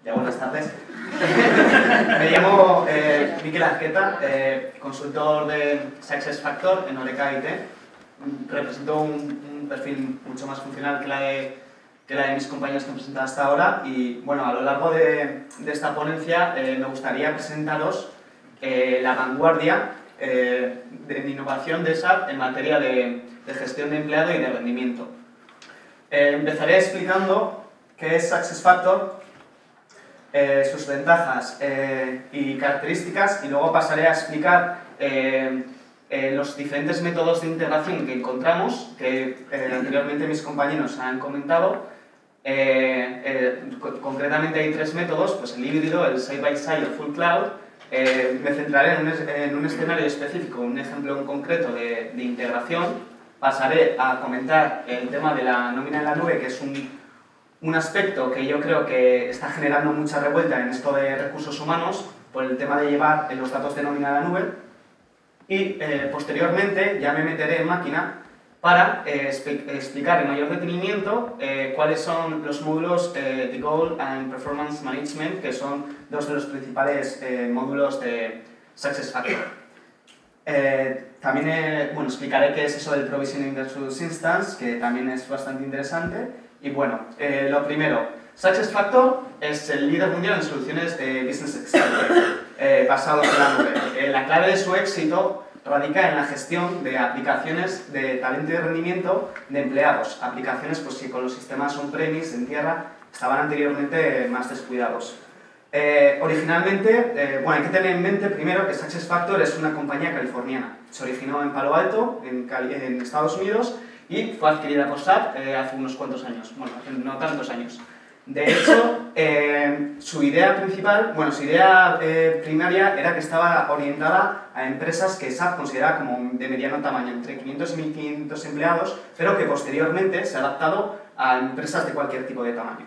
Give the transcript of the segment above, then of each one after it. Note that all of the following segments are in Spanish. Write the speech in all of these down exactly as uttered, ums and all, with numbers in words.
Ya, buenas tardes. Me llamo eh, Miquel Azqueta, eh, consultor de SuccessFactors en Oreca I T. Represento un, un perfil mucho más funcional que la, de, que la de mis compañeros que he presentado hasta ahora y bueno, a lo largo de, de esta ponencia eh, me gustaría presentaros eh, la vanguardia eh, de innovación de S A P en materia de, de gestión de empleado y de rendimiento. Eh, empezaré explicando qué es SuccessFactors, eh, sus ventajas eh, y características, y luego pasaré a explicar eh, eh, los diferentes métodos de integración que encontramos, que eh, anteriormente mis compañeros han comentado. Eh, eh, concretamente hay tres métodos, pues el híbrido, el side-by-side o full cloud. Eh, me centraré en un, en un escenario específico, un ejemplo en concreto de, de integración. Pasaré a comentar el tema de la nómina en la nube, que es un, un aspecto que yo creo que está generando mucha revuelta en esto de recursos humanos por el tema de llevar los datos de nómina a la nube. Y eh, posteriormente ya me meteré en máquina para eh, explicar en mayor detenimiento eh, cuáles son los módulos eh, de Goal and Performance Management, que son dos de los principales eh, módulos de SuccessFactors. Eh, también eh, bueno, explicaré qué es eso del Provisioning versus Instance, que también es bastante interesante. Y bueno, eh, lo primero, SuccessFactors es el líder mundial en soluciones de Business Excel eh, basados en la nube. Eh, la clave de su éxito radica en la gestión de aplicaciones de talento y rendimiento de empleados, aplicaciones pues, que con los sistemas on-premise en tierra estaban anteriormente más descuidados. Eh, originalmente, eh, bueno, hay que tener en mente primero que SuccessFactors es una compañía californiana. Se originó en Palo Alto, en, Cali en Estados Unidos, y fue adquirida por S A P eh, hace unos cuantos años, bueno, no tantos años. De hecho, eh, su idea principal, bueno, su idea eh, primaria era que estaba orientada a empresas que S A P consideraba como de mediano tamaño, entre quinientos y mil quinientos empleados, pero que posteriormente se ha adaptado a empresas de cualquier tipo de tamaño.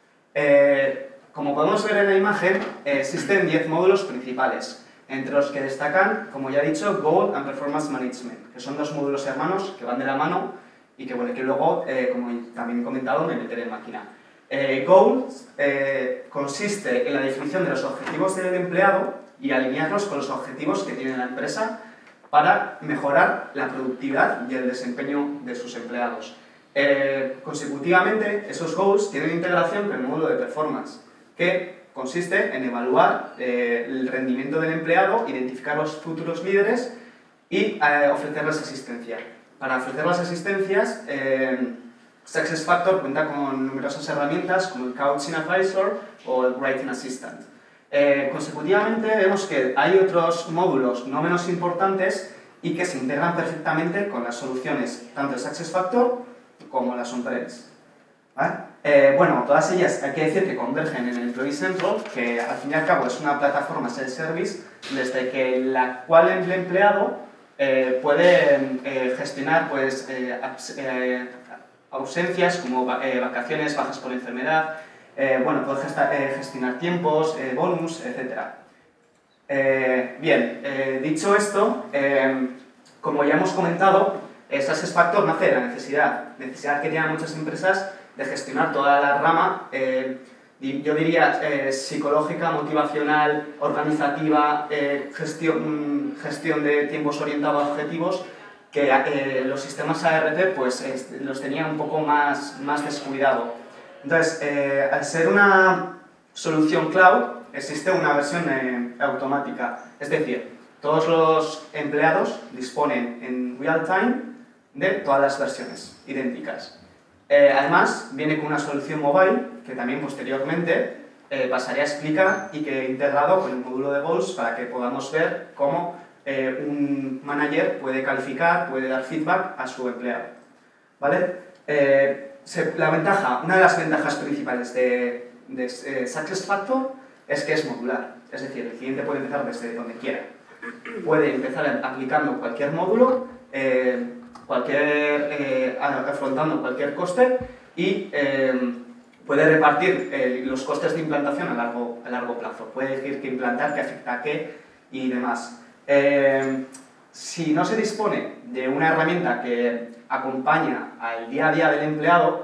Eh, como podemos ver en la imagen, eh, existen diez módulos principales, entre los que destacan, como ya he dicho, Goal and Performance Management, que son dos módulos hermanos que van de la mano y que, bueno, que luego, eh, como también he comentado, me meteré en máquina. Eh, Goal eh, consiste en la definición de los objetivos del empleado y alinearlos con los objetivos que tiene la empresa para mejorar la productividad y el desempeño de sus empleados. Eh, consecutivamente, esos goals tienen integración con el módulo de performance, que consiste en evaluar eh, el rendimiento del empleado, identificar los futuros líderes y eh, ofrecerles asistencia. Para ofrecer las asistencias, eh, SuccessFactors cuenta con numerosas herramientas como el Coaching Advisor o el Writing Assistant. Eh, consecutivamente vemos que hay otros módulos no menos importantes y que se integran perfectamente con las soluciones tanto de SuccessFactors como las on-premise. ¿Vale? Eh, bueno, todas ellas hay que decir que convergen en el Employee Central, que al fin y al cabo es una plataforma self-service desde que la cual el empleado eh, puede eh, gestionar pues, eh, eh, ausencias como eh, vacaciones, bajas por enfermedad, eh, bueno, puede gesta, eh, gestionar tiempos, eh, bonus, etcétera. Eh, bien, eh, dicho esto, eh, como ya hemos comentado, eh, SuccessFactors nace de la necesidad, necesidad que tienen muchas empresas de gestionar toda la rama, eh, yo diría eh, psicológica, motivacional, organizativa, eh, gestión, gestión de tiempos orientados a objetivos, que eh, los sistemas A R P pues, eh, los tenían un poco más, más descuidado. Entonces, eh, al ser una solución cloud, existe una versión eh, automática, es decir, todos los empleados disponen en real time de todas las versiones idénticas. Eh, además, viene con una solución mobile, que también posteriormente eh, pasaré a explicar y que he integrado con el módulo de Goals para que podamos ver cómo eh, un manager puede calificar, puede dar feedback a su empleado. ¿Vale? Eh, se, la ventaja, una de las ventajas principales de, de eh, SuccessFactors es que es modular, es decir, el cliente puede empezar desde donde quiera. Puede empezar aplicando cualquier módulo, eh, cualquier, eh, afrontando cualquier coste y eh, puede repartir eh, los costes de implantación a largo, a largo plazo. Puede decir qué implantar, qué afecta a qué y demás. Eh, si no se dispone de una herramienta que acompaña al día a día del empleado,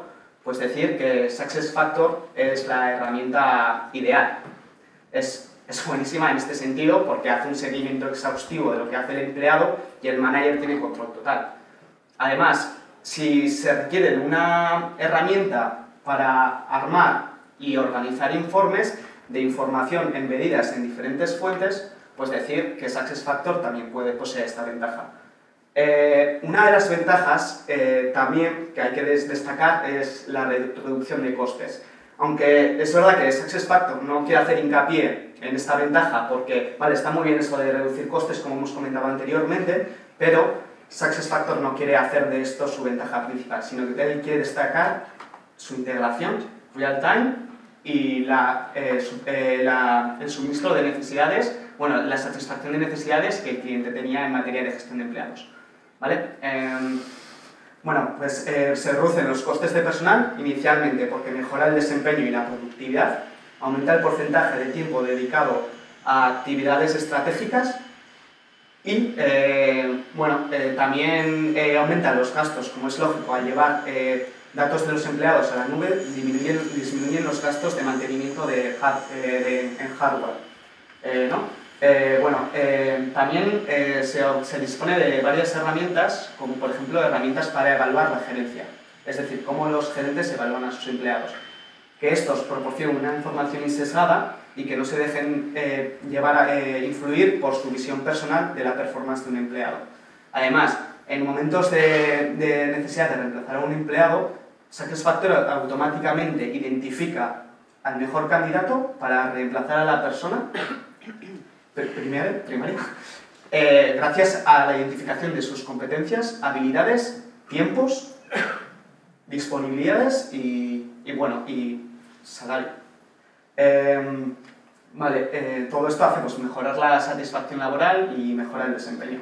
Pues decir que SuccessFactors es la herramienta ideal. Es, es buenísima en este sentido porque hace un seguimiento exhaustivo de lo que hace el empleado y el manager tiene control total. Además, si se requiere de una herramienta para armar y organizar informes de información embedidas en diferentes fuentes, pues decir que SuccessFactors también puede poseer esta ventaja. Eh, una de las ventajas eh, también que hay que destacar es la reducción de costes. Aunque es verdad que SuccessFactors no quiere hacer hincapié en esta ventaja porque, vale, está muy bien eso de reducir costes como hemos comentado anteriormente, pero SuccessFactors no quiere hacer de esto su ventaja principal, sino que él quiere destacar su integración real-time y la, eh, su, eh, la, el suministro de necesidades, bueno, la satisfacción de necesidades que el cliente tenía en materia de gestión de empleados. ¿Vale? Eh, bueno, pues eh, se reducen los costes de personal inicialmente porque mejora el desempeño y la productividad, aumenta el porcentaje de tiempo dedicado a actividades estratégicas y eh, bueno, eh, también eh, aumenta los gastos, como es lógico, al llevar eh, datos de los empleados a la nube, disminuyen, disminuyen los gastos de mantenimiento de, eh, de, en hardware. Eh, ¿no? Eh, bueno, eh, también eh, se, se dispone de varias herramientas, como por ejemplo herramientas para evaluar la gerencia, es decir, cómo los gerentes evalúan a sus empleados. Que estos proporcionen una información insesgada y que no se dejen eh, llevar a eh, influir por su visión personal de la performance de un empleado. Además, en momentos de, de necesidad de reemplazar a un empleado, SuccessFactors automáticamente identifica al mejor candidato para reemplazar a la persona primaria, primaria eh, gracias a la identificación de sus competencias, habilidades, tiempos, disponibilidades y, y, bueno, y salario. Eh, vale, eh, todo esto hace pues, mejorar la satisfacción laboral y mejorar el desempeño.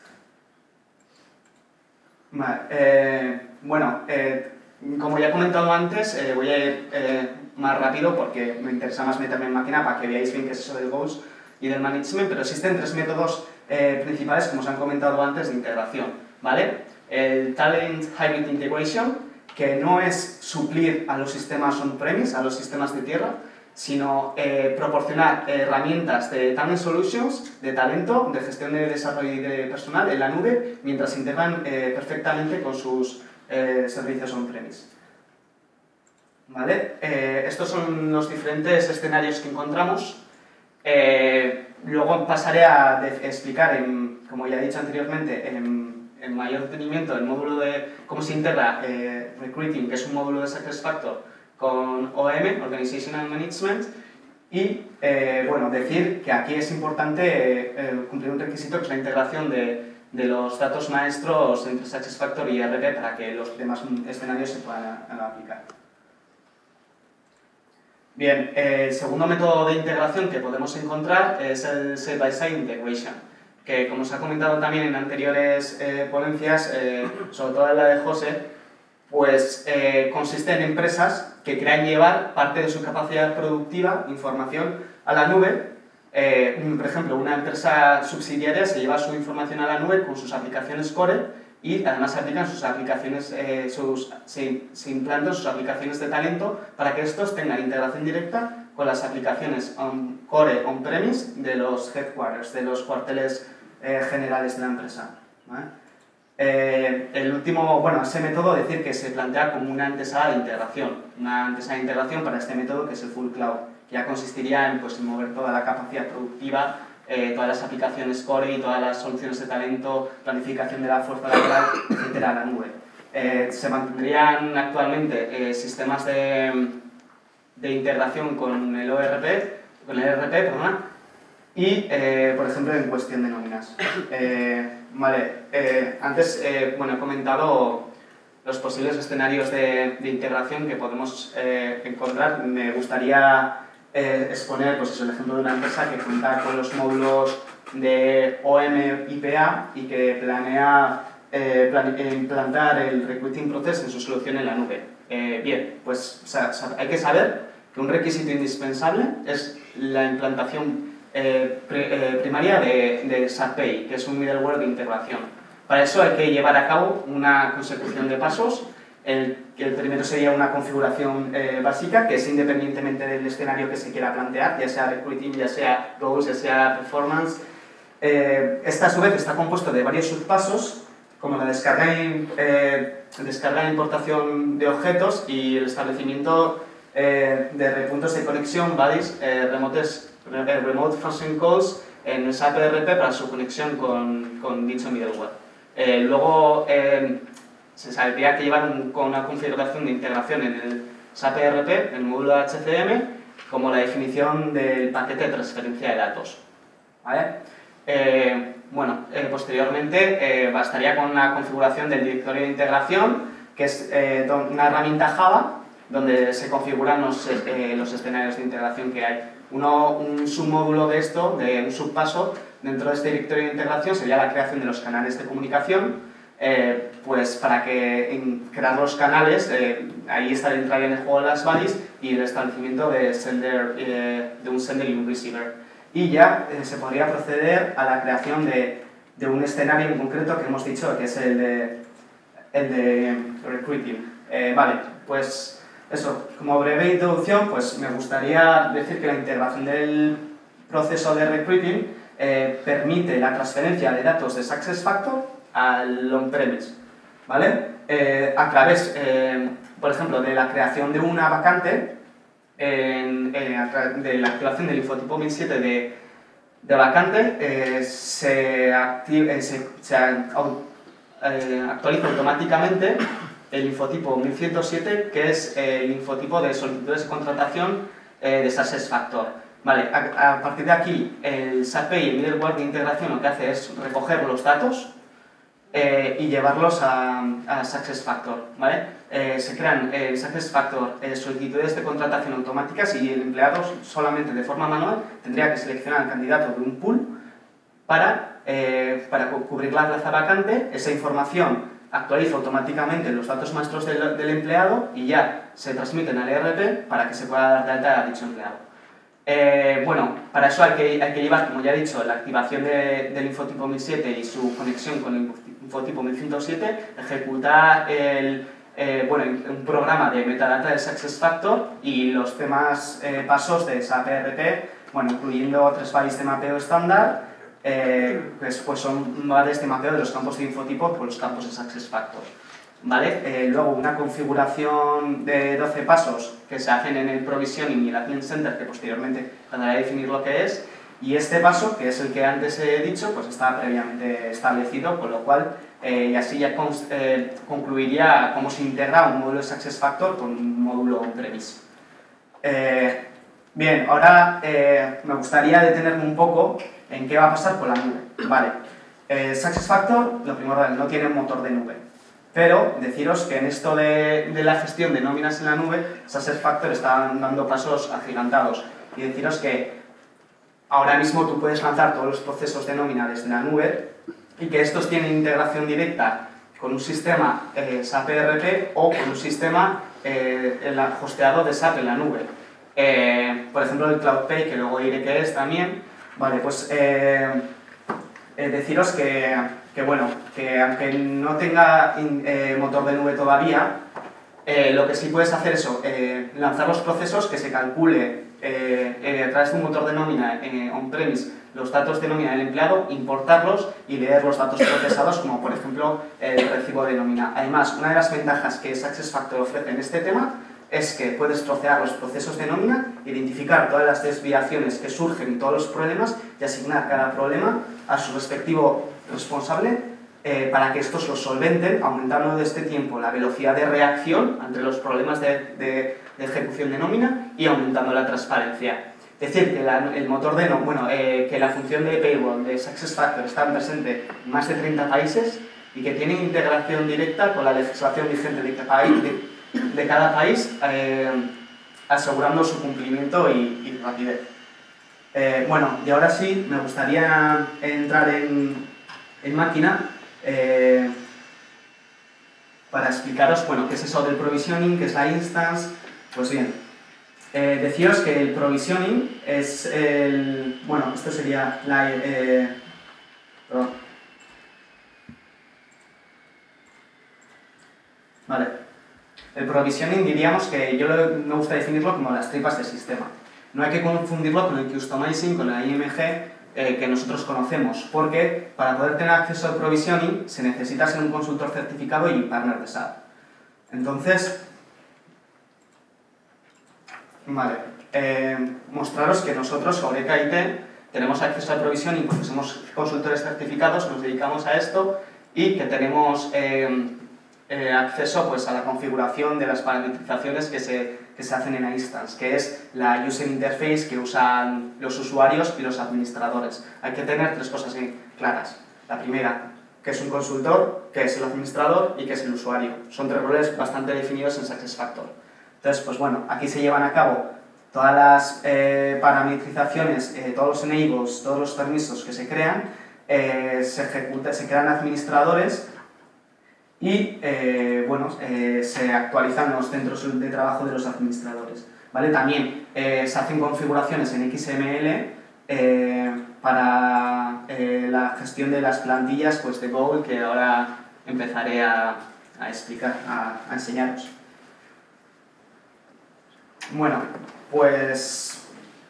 Vale, eh, bueno, eh, como ya he comentado antes, eh, voy a ir eh, más rápido porque me interesa más meterme en máquina para que veáis bien qué es eso del goals y del management, pero existen tres métodos eh, principales, como os han comentado antes, de integración, ¿vale? El Talent Hybrid Integration, que no es suplir a los sistemas on-premise, a los sistemas de tierra, sino eh, proporcionar herramientas de Talent Solutions, de talento, de gestión de desarrollo y de personal en la nube, mientras se integran eh, perfectamente con sus eh, servicios on-premise. ¿Vale? Eh, estos son los diferentes escenarios que encontramos. Eh, luego pasaré a explicar, en, como ya he dicho anteriormente, en, en mayor detenimiento el módulo de cómo se integra eh, Recruiting, que es un módulo de SuccessFactors, con O M, Organizational Management, y eh, bueno, decir que aquí es importante eh, cumplir un requisito que es la integración de, de los datos maestros entre SuccessFactors y E R P para que los demás escenarios se puedan aplicar. Bien, el segundo método de integración que podemos encontrar es el Side-by-Side Integration, que como os ha comentado también en anteriores eh, ponencias, eh, sobre todo en la de José, pues eh, consiste en empresas que quieran llevar parte de su capacidad productiva, información, a la nube. Eh, por ejemplo, una empresa subsidiaria se lleva su información a la nube con sus aplicaciones core y además se aplican sus aplicaciones, eh, sus, se, se implantan sus aplicaciones de talento para que estos tengan integración directa con las aplicaciones on, core on-premise de los headquarters, de los cuarteles eh, generales de la empresa, ¿vale? Eh, el último, bueno, ese método decir que se plantea como una antesala de integración, una antesala de integración para este método que es el Full Cloud, que ya consistiría en, pues, en mover toda la capacidad productiva, eh, todas las aplicaciones core y todas las soluciones de talento, planificación de la fuerza laboral, etcétera, a la nube. Eh, se mantendrían actualmente eh, sistemas de, de integración con el O R P, con el E R P, perdón, y, eh, por ejemplo, en cuestión de nóminas. Eh, vale, eh, antes eh, bueno, he comentado los posibles escenarios de, de integración que podemos eh, encontrar. Me gustaría eh, exponer pues eso, el ejemplo de una empresa que cuenta con los módulos de O M I P A y que planea eh, plan, implantar el recruiting process en su solución en la nube. Eh, bien, pues o sea, hay que saber que un requisito indispensable es la implantación Eh, pre, eh, primaria de, de SAP-Pay, que es un middleware de integración. Para eso hay que llevar a cabo una consecución de pasos El, el primero sería una configuración eh, básica, que es independientemente del escenario que se quiera plantear, ya sea recruiting, ya sea goals, ya sea performance. Eh, esta a su vez está compuesto de varios subpasos, como la descarga e eh, descarga e importación de objetos y el establecimiento eh, de puntos de conexión, buddies, eh, remotes, eh, remote function calls en el S A P R P para su conexión con, con dicho middleware. Eh, luego, eh, se sabría que llevan con una configuración de integración en el S A P R P, en el módulo H C M, como la definición del paquete de transferencia de datos. ¿Vale? Eh, bueno, eh, posteriormente eh, bastaría con una configuración del directorio de integración, que es eh, una herramienta Java, donde se configuran los, eh, los escenarios de integración que hay. Uno, un submódulo de esto, de un subpaso, dentro de este directorio de integración sería la creación de los canales de comunicación. Eh, pues para que en crear los canales, eh, ahí entraría en el juego las buddies y el establecimiento de, sender, eh, de un sender y un receiver. Y ya eh, se podría proceder a la creación de, de un escenario en concreto que hemos dicho, que es el de, el de recruiting. Eh, vale, pues eso, como breve introducción, pues me gustaría decir que la integración del proceso de recruiting eh, permite la transferencia de datos de SuccessFactors al on-premise, ¿vale? Eh, a través, eh, por ejemplo, de la creación de una vacante, en, en, de la activación del infotipo mil siete de, de vacante, eh, se, activa, eh, se, se eh, actualiza automáticamente el infotipo mil ciento siete, que es eh, el infotipo de solicitudes de contratación eh, de SuccessFactors. Vale, a, a partir de aquí, el S A P y el middleware de integración lo que hace es recoger los datos Eh, y llevarlos a, a SuccessFactors, ¿vale? Eh, se crean en eh, SuccessFactors eh, solicitudes de contratación automáticas y el empleado solamente de forma manual tendría que seleccionar al candidato de un pool para, eh, para cubrir la plaza vacante. Esa información actualiza automáticamente los datos maestros del, del empleado y ya se transmiten al E R P para que se pueda dar de alta a dicho empleado. Eh, bueno, para eso hay que, hay que llevar, como ya he dicho, la activación de, del infotipo mil siete y su conexión con el infotipo mil ciento siete, ejecutar el, eh, bueno, un programa de metadata de SuccessFactors y los demás eh, pasos de S A P R P, bueno, incluyendo tres valles de mapeo estándar, eh, pues, pues son valles de mapeo de los campos de infotipo por los campos de SuccessFactors. ¿Vale? Eh, luego una configuración de doce pasos que se hacen en el Provisioning y el Admin Center, que posteriormente trataré de definir lo que es, y este paso, que es el que antes he dicho, pues está previamente establecido, con lo cual eh, y así ya con, eh, concluiría cómo se integra un módulo de SuccessFactors con un módulo on-premise. Eh, bien, ahora eh, me gustaría detenerme un poco en qué va a pasar con la nube. Vale, eh, SuccessFactors, lo primordial, no tiene un motor de nube. Pero deciros que en esto de, de la gestión de nóminas en la nube, SuccessFactors está dando pasos agigantados. Y deciros que ahora mismo tú puedes lanzar todos los procesos de nómina desde la nube y que estos tienen integración directa con un sistema eh, S A P R P o con un sistema eh, el hosteado de S A P en la nube. Eh, por ejemplo, el CloudPay, que luego diré que es también. Vale, pues eh, eh, deciros que... que bueno, que aunque no tenga eh, motor de nube todavía, eh, lo que sí puedes hacer es eh, lanzar los procesos, que se calcule eh, eh, a través de un motor de nómina eh, on-premise los datos de nómina del empleado, importarlos y leer los datos procesados, como por ejemplo el recibo de nómina. Además, una de las ventajas que SuccessFactors ofrece en este tema es que puedes trocear los procesos de nómina, identificar todas las desviaciones que surgen y todos los problemas y asignar cada problema a su respectivo responsable eh, para que estos los solventen, aumentando de este tiempo la velocidad de reacción ante los problemas de, de, de ejecución de nómina y aumentando la transparencia. Decir que la, el motor de no, bueno, eh, que la función de payroll de SuccessFactors está presente en más de treinta países y que tiene integración directa con la legislación vigente de cada país, de, de cada país eh, asegurando su cumplimiento y, y rapidez. Eh, bueno, y ahora sí me gustaría entrar en en máquina eh, para explicaros, bueno, qué es eso del provisioning, qué es la instance. Pues bien, eh, deciros que el provisioning es el, bueno, esto sería la, eh, perdón. Vale, El provisioning diríamos que yo lo, me gusta definirlo como las tripas del sistema. No hay que confundirlo con el customizing, con la I M G eh, que nosotros conocemos, porque para poder tener acceso al provisioning se necesita ser un consultor certificado y partner de S A P. Entonces, vale, eh, mostraros que nosotros, Eureka I T, tenemos acceso al provisioning porque somos consultores certificados, nos dedicamos a esto y que tenemos eh, eh, acceso pues, a la configuración de las parametrizaciones que se, que se hacen en la instance, que es la user interface que usan los usuarios y los administradores. Hay que tener tres cosas claras. La primera, que es un consultor, que es el administrador y que es el usuario. Son tres roles bastante definidos en SuccessFactors. Entonces, pues bueno, aquí se llevan a cabo todas las eh, parametrizaciones, eh, todos los enables, todos los permisos que se crean, eh, se, ejecuta, se crean administradores y eh, bueno, eh, se actualizan los centros de trabajo de los administradores. ¿Vale? También eh, se hacen configuraciones en X M L eh, para eh, la gestión de las plantillas pues, de Google, que ahora empezaré a, a explicar, a, a enseñaros. Bueno, pues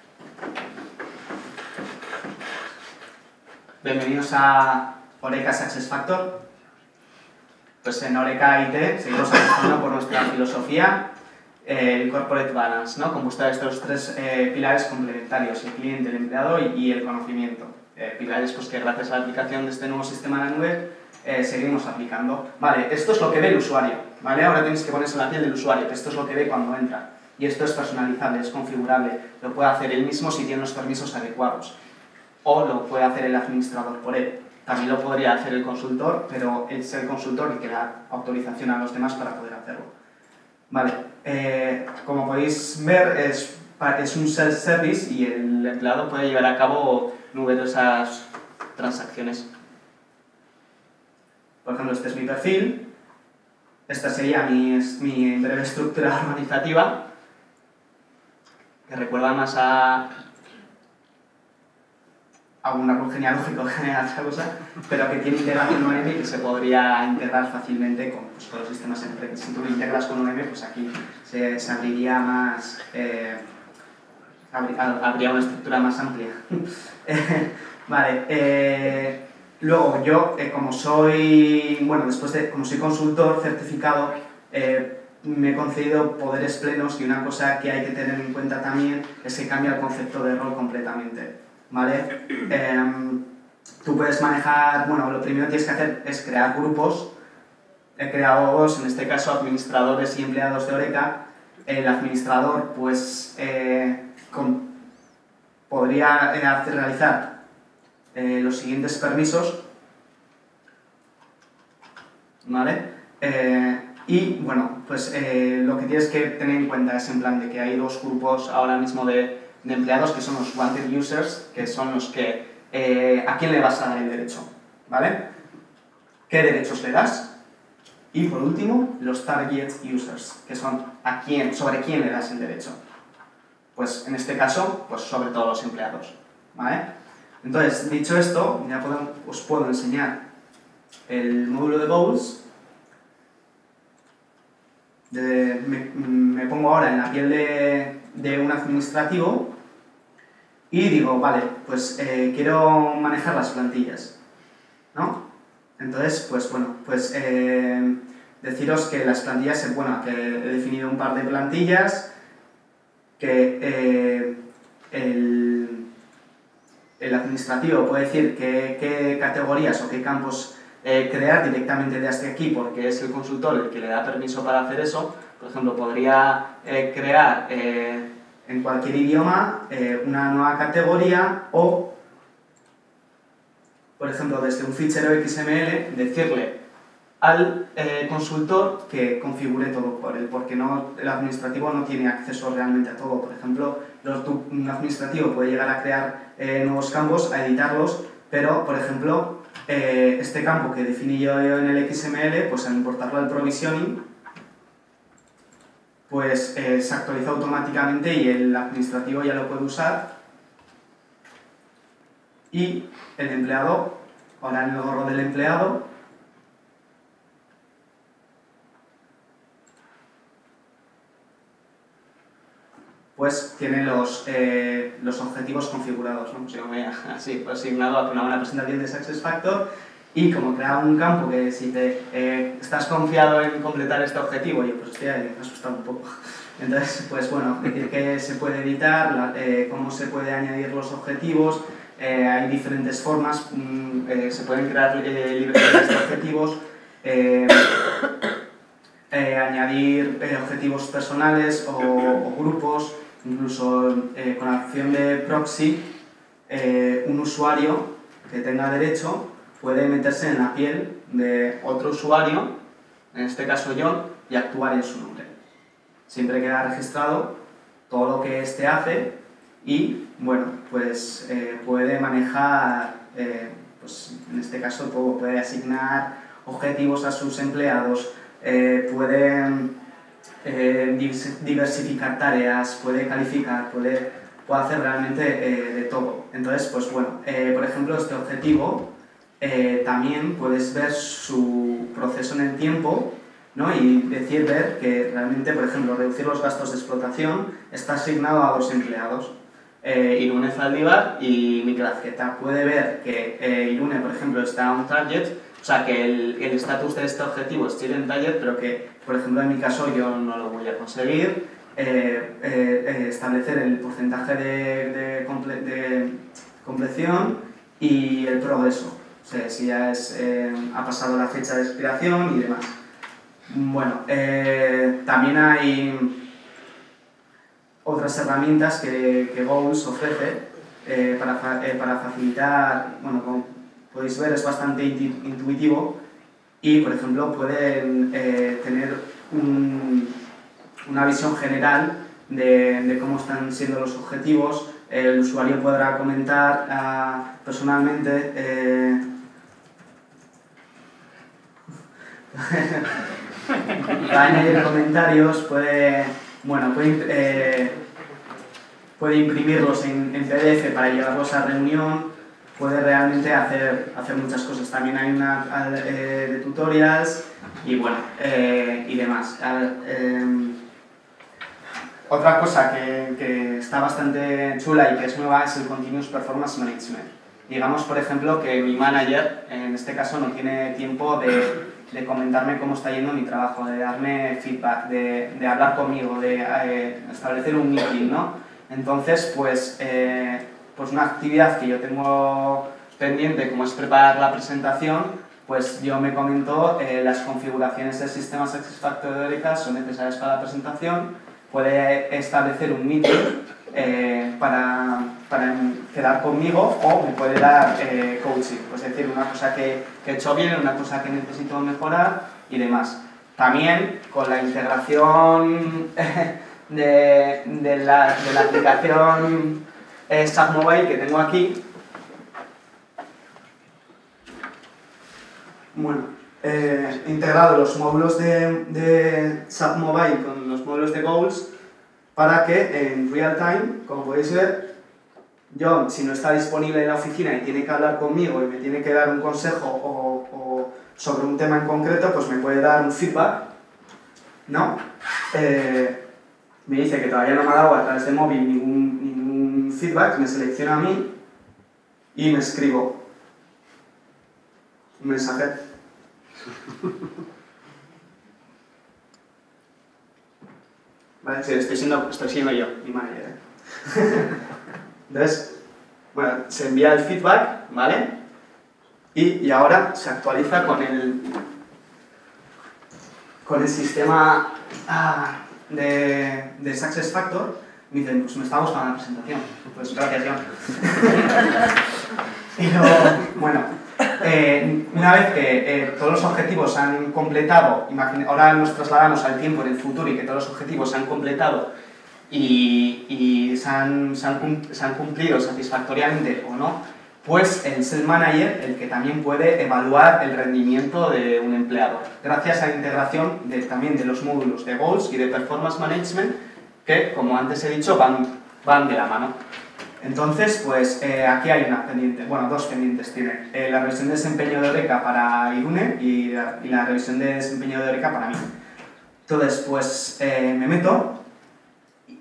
bienvenidos a Eureka SuccessFactors. Pues en Eureka I T seguimos apostando por nuestra filosofía, eh, el Corporate Balance, ¿no? Compostar estos tres eh, pilares complementarios, el cliente, el empleado y, y el conocimiento. Eh, pilares pues, que gracias a la aplicación de este nuevo sistema en la nube eh, seguimos aplicando. Vale, esto es lo que ve el usuario, ¿vale? Ahora tenéis que ponerse en la piel del usuario, que esto es lo que ve cuando entra. Y esto es personalizable, es configurable, lo puede hacer él mismo si tiene los permisos adecuados. O lo puede hacer el administrador por él. También lo podría hacer el consultor, pero es el consultor el que da autorización a los demás para poder hacerlo. Vale, eh, como podéis ver, es, es un self-service y el empleado puede llevar a cabo numerosas transacciones. Por ejemplo, este es mi perfil, esta sería mi, mi breve estructura organizativa, que recuerda más a, a un árbol genealógico que a otra cosa, pero que tiene integración con U M y que se podría integrar fácilmente con, pues, con los sistemas en red. Si tú lo integras con U M, pues aquí se, se abriría más, eh, habría, habría una estructura más amplia. Vale, eh, luego yo, eh, como soy, bueno, después de, como soy consultor certificado, eh, me he concedido poderes plenos y una cosa que hay que tener en cuenta también es que cambia el concepto de rol completamente, ¿vale? Eh, tú puedes manejar, bueno, lo primero que tienes que hacer es crear grupos. He creado dos, en este caso administradores y empleados de Eureka. El administrador, pues, eh, con, podría eh, hacer, realizar eh, los siguientes permisos, ¿vale? Eh, Y, bueno, pues eh, lo que tienes que tener en cuenta es en plan de que hay dos grupos ahora mismo de, de empleados que son los wanted users, que son los que, eh, ¿a quién le vas a dar el derecho? ¿Vale? ¿Qué derechos le das? Y, por último, los target users, que son a quién, sobre quién le das el derecho. Pues, en este caso, pues sobre todos los empleados, ¿vale? Entonces, dicho esto, ya puedo, os puedo enseñar el módulo de goals. De, me, me pongo ahora en la piel de, de un administrativo y digo, vale, pues eh, quiero manejar las plantillas, ¿no? Entonces, pues bueno, pues eh, deciros que las plantillas, bueno, que he definido un par de plantillas, que eh, el, el administrativo puede decir qué, qué categorías o qué campos Eh, crear directamente desde aquí, porque es el consultor el que le da permiso para hacer eso. Por ejemplo, podría eh, crear eh, en cualquier idioma eh, una nueva categoría o, por ejemplo, desde un fichero X M L, decirle al eh, consultor que configure todo por él, porque no, el administrativo no tiene acceso realmente a todo. Por ejemplo, los, un administrativo puede llegar a crear eh, nuevos campos, a editarlos, pero, por ejemplo, Eh, este campo que definí yo en el X M L, pues al importarlo al provisioning, pues eh, se actualiza automáticamente y el administrativo ya lo puede usar. Y el empleado, ahora en el gorro del empleado, pues tiene los, eh, los objetivos configurados, ¿no? Pues yo me he así, pues, asignado a una buena presentación de SuccessFactors y como crea un campo que si te eh, estás confiado en completar este objetivo, yo pues estoy ahí asustado un poco. Entonces, pues bueno, decir que se puede editar, la, eh, cómo se puede añadir los objetivos, eh, hay diferentes formas, mm, eh, se pueden crear eh, librerías de objetivos, eh, eh, añadir eh, objetivos personales o, o grupos, incluso eh, con la acción de proxy, eh, un usuario que tenga derecho puede meterse en la piel de otro usuario, en este caso yo, y actuar en su nombre. Siempre queda registrado todo lo que éste hace y, bueno, pues eh, puede manejar, eh, pues, en este caso todo, puede asignar objetivos a sus empleados, eh, puede eh, diversificar tareas, puede calificar, puede, puede hacer realmente eh, de todo. Entonces, pues bueno, eh, por ejemplo, este objetivo eh, también puedes ver su proceso en el tiempo, ¿no? Y decir, ver que realmente, por ejemplo, reducir los gastos de explotación está asignado a dos empleados, eh, Irune Zaldibar y Mikel Azketa. Puede ver que eh, Irune, por ejemplo, está on target, o sea, que el estatus de este objetivo es still en target, pero que, por ejemplo, en mi caso yo no lo voy a conseguir, eh, eh, establecer el porcentaje de, de, comple de compleción y el progreso, o sea, si ya es, eh, ha pasado la fecha de expiración y demás. Bueno, eh, también hay otras herramientas que, que Goals ofrece eh, para, eh, para facilitar, bueno, como podéis ver es bastante intuitivo y, por ejemplo, pueden eh, tener un, una visión general de, de cómo están siendo los objetivos. El usuario podrá comentar uh, personalmente eh, para añadir comentarios, puede, bueno, puede, eh, puede imprimirlos en, en P D F para llevarlos a reunión, puede realmente hacer, hacer muchas cosas. También hay una eh, de tutorials y bueno, eh, y demás. Eh, otra cosa que, que está bastante chula y que es nueva es el Continuous Performance Management. Digamos, por ejemplo, que mi manager, en este caso, no tiene tiempo de, de comentarme cómo está yendo mi trabajo, de darme feedback, de, de hablar conmigo, de eh, establecer un meeting, ¿no? Entonces, pues, eh, pues una actividad que yo tengo pendiente, como es preparar la presentación, pues yo me comento eh, las configuraciones del sistema SuccessFactors de Eureka son necesarias para la presentación, puede establecer un meeting eh, para, para quedar conmigo o me puede dar eh, coaching, es decir, una cosa que, que he hecho bien, una cosa que necesito mejorar y demás. También con la integración de, de, la, de la aplicación eh, SAP Mobile que tengo aquí, bueno, Eh, integrado los módulos de, de SAP Mobile con los módulos de Goals para que en real time, como podéis ver, yo, si no está disponible en la oficina y tiene que hablar conmigo y me tiene que dar un consejo o, o sobre un tema en concreto, pues me puede dar un feedback, ¿no? Eh, me dice que todavía no me ha dado a través de móvil ningún, ningún feedback, me selecciona a mí y me escribo un mensaje. Vale, sí, estoy siendo, estoy siendo yo, mi manager. ¿eh? Entonces, bueno, se envía el feedback, ¿vale? Y, y ahora se actualiza con el, con el sistema ah, de, de SuccessFactors. Me dicen, pues me está gustando la presentación. Pues gracias, John. Y luego, bueno, Eh, una vez que eh, todos los objetivos se han completado, ahora nos trasladamos al tiempo en el futuro y que todos los objetivos se han completado y, y se, han, se, han, se han cumplido satisfactoriamente o no, pues el Sales Manager, el que también puede evaluar el rendimiento de un empleado, gracias a la integración de, también de los módulos de Goals y de Performance Management, que, como antes he dicho, van, van de la mano. Entonces, pues eh, aquí hay una pendiente, bueno, dos pendientes tiene. Eh, la revisión de desempeño de Eureka para Irune y la, y la revisión de desempeño de Eureka para mí. Entonces, pues eh, me meto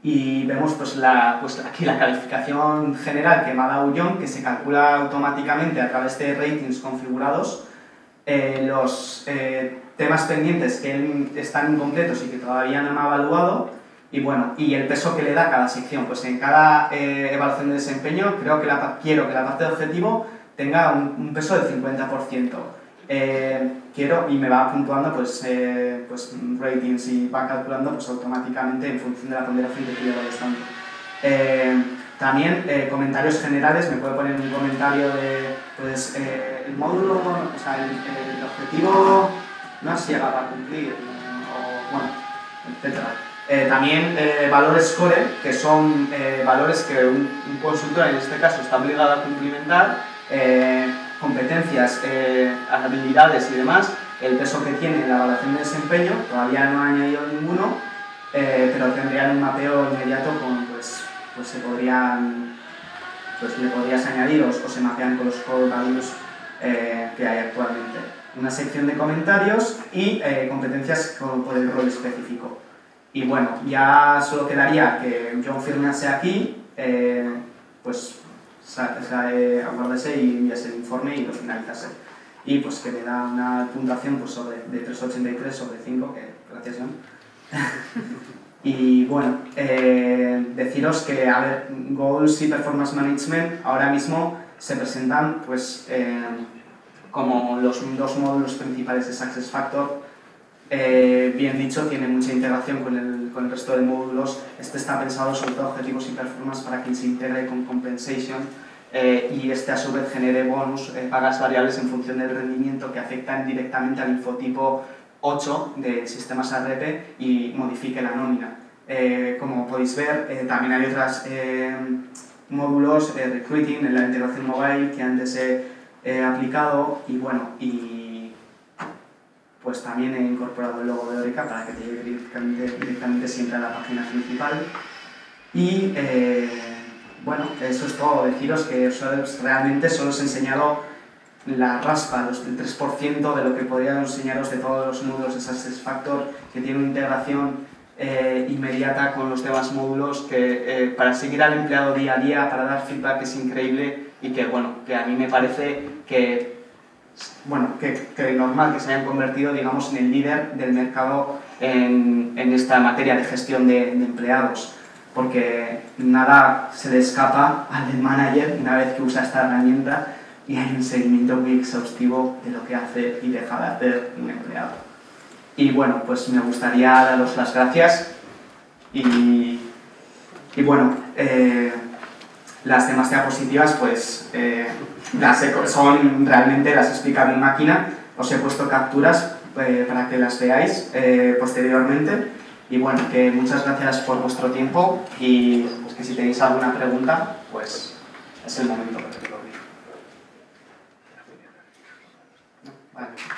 y vemos pues, la, pues, aquí la calificación general que me ha dado John, que se calcula automáticamente a través de ratings configurados, eh, los eh, temas pendientes que están incompletos y que todavía no me ha evaluado, y bueno, y el peso que le da a cada sección. Pues en cada eh, evaluación de desempeño creo que la, quiero que la parte de objetivo tenga un, un peso del cincuenta por ciento. Eh, quiero, y me va puntuando pues, eh, pues ratings y va calculando pues, automáticamente en función de la ponderación que tú le vayas dando. Eh, también eh, comentarios generales, me puede poner un comentario de pues, eh, el módulo, o sea, el, el objetivo no has llegado a cumplir, o bueno, etcétera. Eh, también eh, valores core, que son eh, valores que un, un consultor en este caso está obligado a cumplimentar, eh, competencias, eh, habilidades y demás, el peso que tiene en la evaluación de desempeño, todavía no ha añadido ninguno, eh, pero tendrían un mapeo inmediato con, pues, pues se podrían, pues le podrías añadir o, o se mapean con los core values eh, que hay actualmente. Una sección de comentarios y eh, competencias con, por el rol específico. Y bueno, ya solo quedaría que John firmase aquí, eh, pues eh, aguárdese y envíase el informe y lo finalizase. Y pues que me da una puntuación pues, sobre, de tres coma ochenta y tres sobre cinco, que gracias John. Y bueno, eh, deciros que, a ver, Goals y Performance Management ahora mismo se presentan pues, eh, como los dos módulos principales de SuccessFactors. Eh, bien dicho, tiene mucha integración con el, con el resto de módulos. Este está pensado sobre todo objetivos y performance para que se integre con compensation eh, y este a su vez genere bonus, eh, pagas variables en función del rendimiento que afectan directamente al infotipo ocho del sistema S A R P y modifique la nómina. Eh, como podéis ver, eh, también hay otros eh, módulos, eh, recruiting, en la integración mobile que antes he eh, aplicado y bueno, y pues también he incorporado el logo de Oreca para que te lleve directamente, directamente siempre a la página principal. Y eh, bueno, eso es todo. Deciros que realmente solo os he enseñado la raspa, los, el tres por ciento de lo que podría enseñaros de todos los módulos de SuccessFactors, que tiene una integración eh, inmediata con los demás módulos, que eh, para seguir al empleado día a día, para dar feedback es increíble y que, bueno, que a mí me parece que bueno, que, que normal que se hayan convertido, digamos, en el líder del mercado en, en esta materia de gestión de, de empleados, porque nada se le escapa al manager una vez que usa esta herramienta y hay un seguimiento muy exhaustivo de lo que hace y deja de hacer un empleado. Y bueno, pues me gustaría daros las gracias y, y bueno, eh, las demás diapositivas pues eh, las he, son realmente las he explicado en máquina, os he puesto capturas eh, para que las veáis eh, posteriormente y bueno, que muchas gracias por vuestro tiempo y pues, que si tenéis alguna pregunta pues es el momento. Vale.